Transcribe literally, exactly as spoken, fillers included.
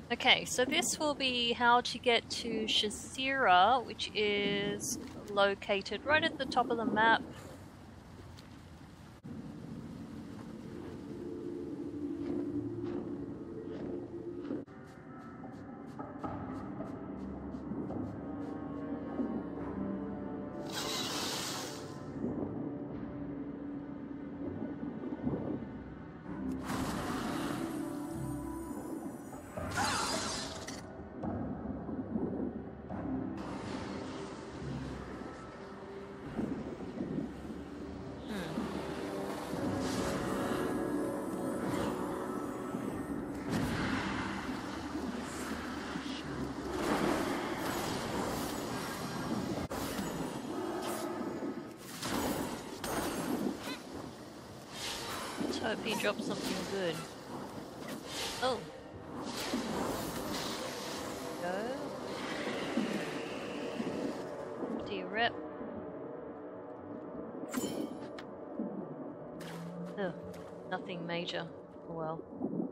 Okay, so this will be how to get to Shazira, which is located right at the top of the map. Let's hope he drops something good. Oh. Go. Do your rep. Ugh, nothing major. Oh well.